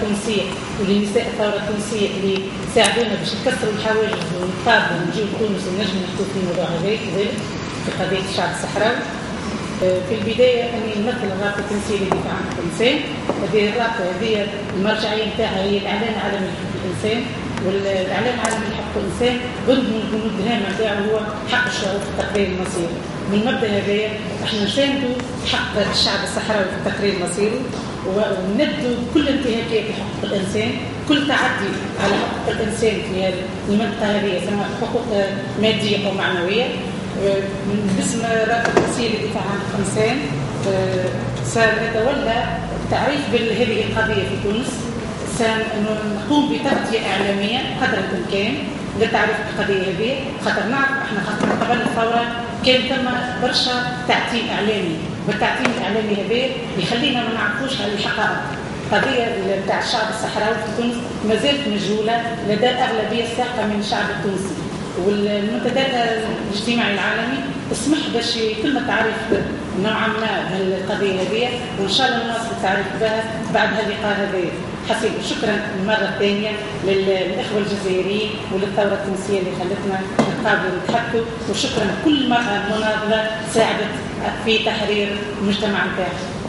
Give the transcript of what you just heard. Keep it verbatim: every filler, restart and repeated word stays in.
التونسيه ولنساء الثوره التونسيه اللي ساعدونا باش نكسروا الحواجز ونتقابلوا ونجيو لتونس ونجموا نحكوا في الموضوع هذا كذلك في قضيه الشعب الصحراوي. في البدايه اني نمثل الرابطه التونسيه للدفاع عن حقوق الانسان. هذه الرابطه هذه المرجعيه نتاعها هي الاعلان العالمي لحقوق الانسان، والاعلان العالمي لحقوق الانسان بند من البنود الهامه نتاعو هو حق الشعوب في التقرير المصيري. من المبدا هذايا احنا نساندوا حق الشعب الصحراوي في التقرير المصيري وندوا كل انتهاكات لحقوق الانسان، كل تعدي على حقوق الانسان في هذه المنطقه هذه سواء حقوق ماديه او معنويه. باسم الرابطه التونسيه للدفاع عن حقوق الانسان سنتولى التعريف بهذه القضيه في تونس، سنقوم بتغطيه اعلاميه قدر الامكان للتعريف بالقضيه هذه، خاطر نعرف احنا خاطر قبل الثوره كان ثم برشا تعتيم اعلامي، والتعتيم الاعلامي هذا يخلينا ما نعرفوش على الحقائق. القضيه نتاع الشعب الصحراوي في تونس ما زالت مجهوله لدى الاغلبيه الساحقه من الشعب التونسي، والمنتدى الاجتماعي العالمي اسمح باش يتم التعريف نوعا ما بهالقضيه هذه، وان شاء الله نواصل التعريف بها بعد هاللقاء هذا. حسيب شكرا المره الثانيه للاخوه الجزائريين وللثوره التونسيه اللي خلتنا نتقابلوا ونتحدثوا، وشكرا لكل مرأة مناضله ساعدت في تحرير المجتمع نتاعها.